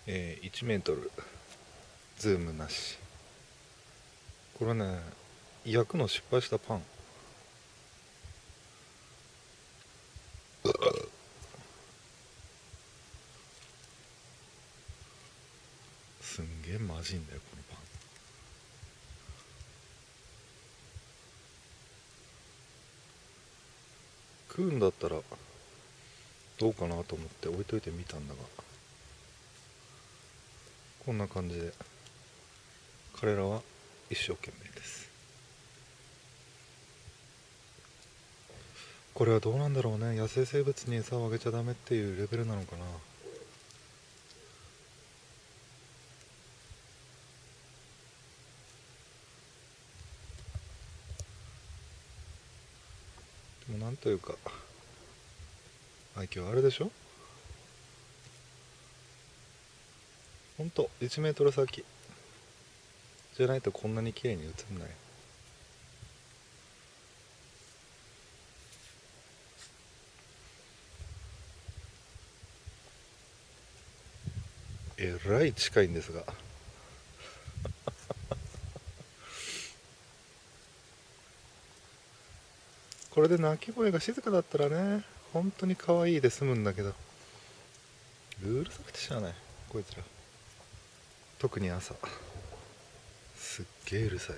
1メートルズームなし。これね、焼くの失敗したパン。すんげえまじいんだよこのパン。食うんだったらどうかなと思って置いといてみたんだが、こんな感じで彼らは一生懸命です。これはどうなんだろうね。野生生物に餌をあげちゃダメっていうレベルなのかな。でもなんというか愛嬌あるでしょ。ほんと1メートル先じゃないとこんなに綺麗に映んない。えらい近いんですが、これで鳴き声が静かだったらね、本当に可愛いで済むんだけど、うるさくてしゃあないこいつら。特に朝すっげえうるさい。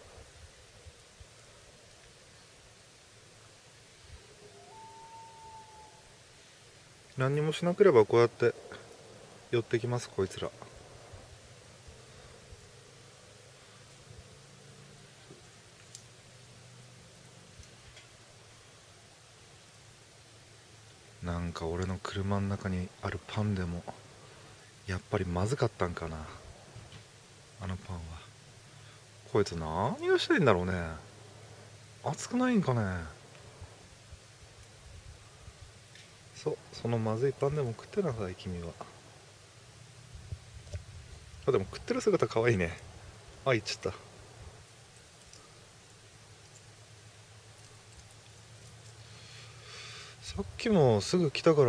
何にもしなければこうやって寄ってきますこいつら。なんか俺の車の中にあるパンでもやっぱりまずかったんかな、あのパンは。こいつ何をしてんだろうね。熱くないんかね。そのまずいパンでも食ってなさい君は。あ、でも食ってる姿可愛いね。あ、言っちゃった。さっきもすぐ来たから。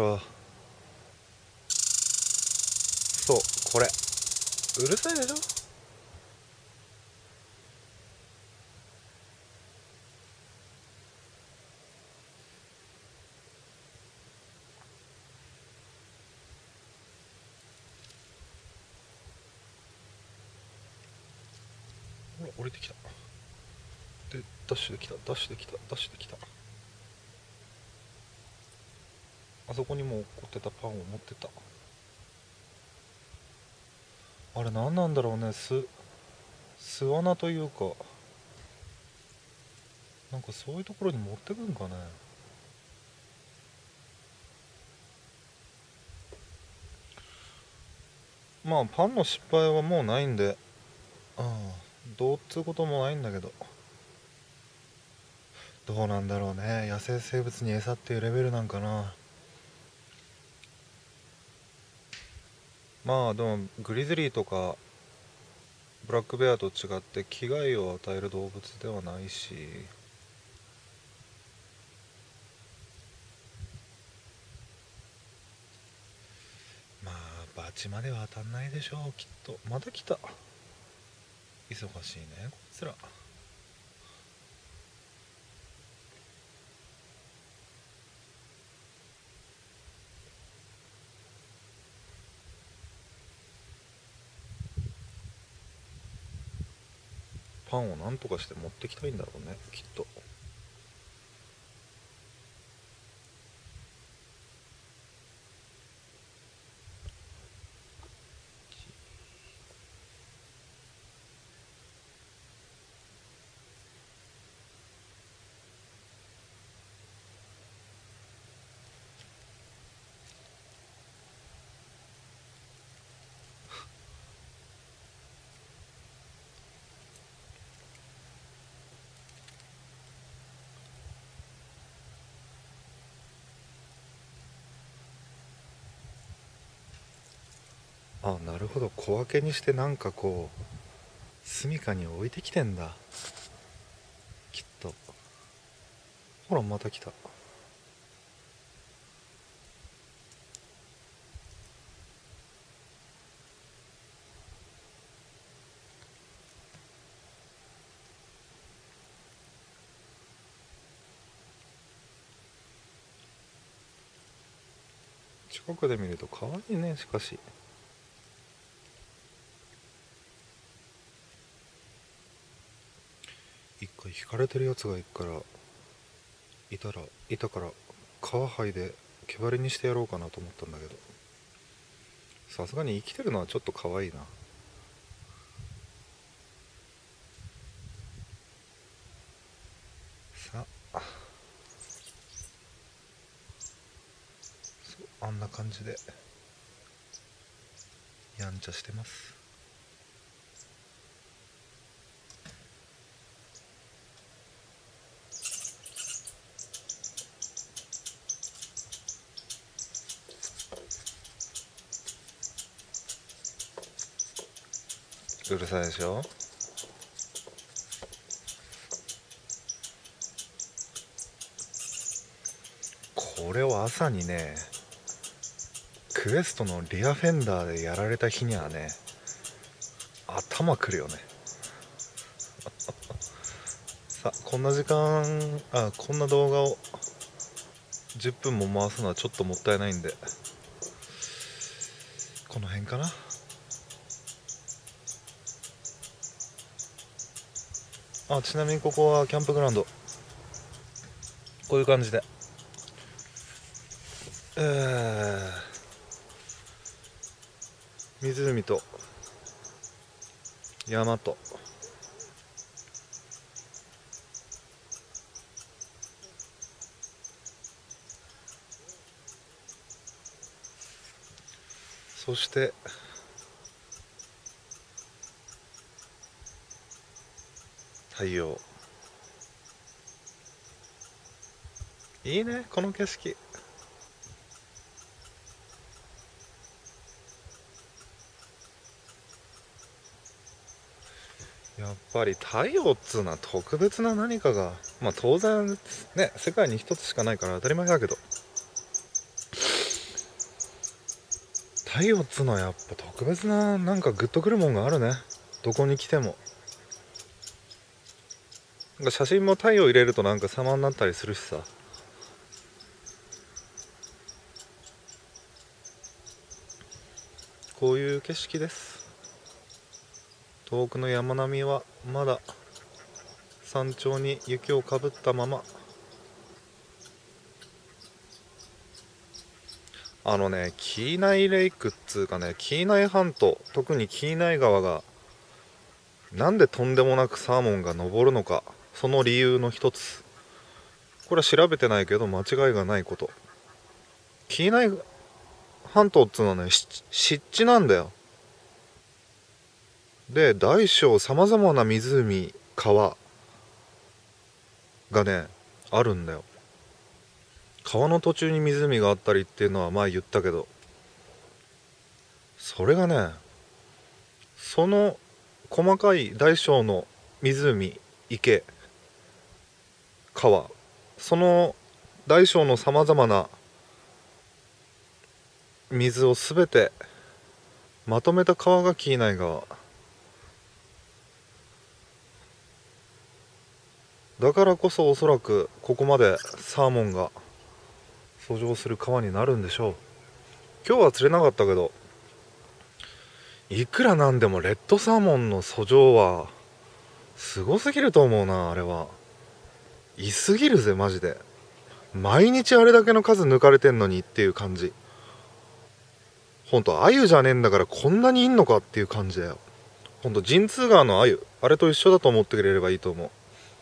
そう、これうるさいでしょ。ほら降りてきた。でダッシュできたダッシュできたダッシュできた。あそこにも落っこってたパンを持ってた。あれ何なんだろうね。巣穴というか、なんかそういうところに持ってくんかね。まあパンの失敗はもうないんで、どうっつうこともないんだけど、どうなんだろうね。野生生物に餌っていうレベルなんかな。まあでもグリズリーとかブラックベアと違って危害を与える動物ではないし、まあバチまでは当たんないでしょうきっと。また来た。忙しいねこいつら。パンをなんとかして持ってきたいんだろうねきっと。あ、なるほど、小分けにしてなんかこう住処に置いてきてんだきっと。ほらまた来た。 近くで見ると可愛いね。しかし一回引かれてるやつがいたから皮剥いで毛針にしてやろうかなと思ったんだけど、さすがに生きてるのはちょっと可愛いな。さあ、そうあんな感じでやんちゃしてます。うるさいでしょ。これを朝にね、クエストのリアフェンダーでやられた日にはね、頭くるよね。さあ、こんな時間、こんな動画を10分も回すのはちょっともったいないんで、この辺かな。ちなみにここはキャンプグラウンド、こういう感じで、湖と山とそして太陽。いいね、この景色。やっぱり太陽っつうのは特別な何かが、当然ね、世界に一つしかないから当たり前だけど、太陽っつうのはやっぱ特別な、なんかグッとくるもんがあるね。どこに来ても。なんか写真も太陽入れるとなんか様になったりするしさ。こういう景色です。遠くの山並みはまだ山頂に雪をかぶったまま。紀伊内レイクっつうかね、紀伊内半島、特に紀伊内川がなんでとんでもなくサーモンが登るのか、その理由の一つ、これは調べてないけど間違いがないこと。紀伊内半島っつうのはね、湿地なんだよ。で、大小さまざまな湖、川がねあるんだよ。川の途中に湖があったりっていうのは前言ったけど、それがね、その細かい大小の湖、池、川、その大小のさまざまな水をすべてまとめた川が紀伊内川だからこそ、おそらくここまでサーモンが遡上する川になるんでしょう。今日は釣れなかったけど、いくらなんでもレッドサーモンの遡上はすごすぎると思うな。あれはいすぎるぜマジで。毎日あれだけの数抜かれてんのにっていう感じ。ほんとアユじゃねえんだからこんなにいんのかっていう感じだよ。ほんと神通川のアユ、あれと一緒だと思ってくれればいいと思う。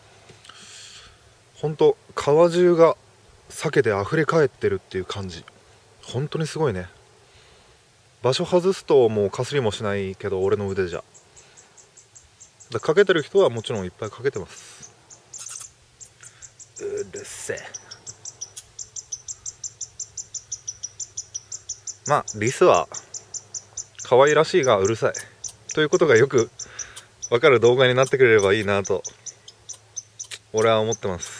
ほんと川中が鮭で溢れ返ってるっていう感じ。本当にすごいね。場所外すともうかすりもしないけど、俺の腕じゃ。かけてる人はもちろんいっぱいかけてます。うるせえ。リスは可愛らしいがうるさいということがよくわかる動画になってくれればいいなと俺は思ってます。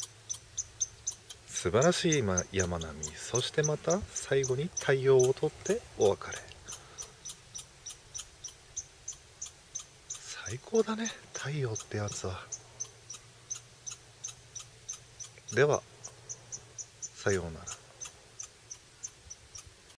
素晴らしい山並み、そしてまた最後に太陽をとってお別れ。最高だね、太陽ってやつは。ではさようなら。